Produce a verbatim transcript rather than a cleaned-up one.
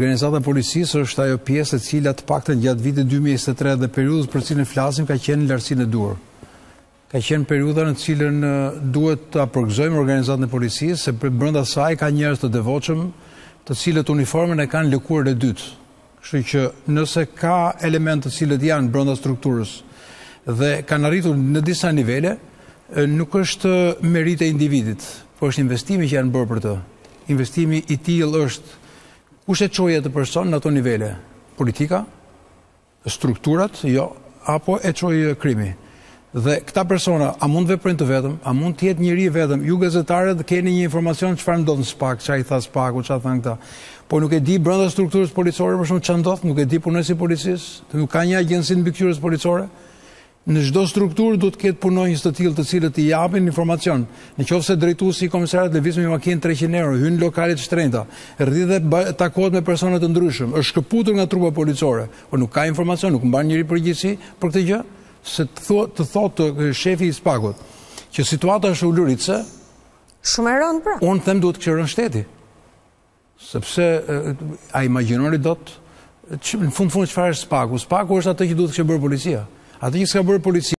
Organizata e policisë është ajo pjesë e cila të paktën gjatë vitit dy mijë e njëzet e tre dhe periudhës për cilën flasim ka qenë në lartësinë e duhur. Ka qenë periudha në cilën duhet ta përgëzojmë organizatën e policisë, se brenda saj ka njerëz të devotshëm, të cilët uniformën e kanë lëkurën e dytë. Kështu që nëse ka elemente të cilët janë brenda strukturës dhe kanë arritur në disa nivele, nuk është merit e individit, por është investimi që janë bërë për të. Investimi i tillë është kush e çoi atë person në ato nivele? Politika, strukturat, jo, apo e çoi krimi. Dhe këta persona, a mund veprojnë të vetëm, a mund të jetë njëri vetëm, ju gazetarët keni një informacion çfarë ndodh në SPAK, çfarë i tha SPAK-u, çfarë thanë këta. Po nuk e di brenda strukturës policore për shkak çfarë ndodh, nuk e di punojësi i policisë, nuk ka një agjenci mbikëqyrës policore. Në çdo strukturë duhet të ketë punonjës të tillë të cilët i japin informacion. Nëse drejtuesi i komisariatit lëviz me makinë treqind euro, hyn në lokale të shtrenjta, rridh dhe takohet me persona të ndryshëm, është shkëputur nga trupa policore, por nuk ka informacion, nuk mban njëri përgjegjësi për këtë gjë, se të thotë të thotë shefi i SPAK-ut që situata është uluritse, shumë e rëndë pra. Unë them duhet të rënë shteti. Sepse a imagjinoni dot në fund fund çfarë është SPAK-u? SPAK-u është atë që duhet të bërë policia. Atë që s'ka bërë policia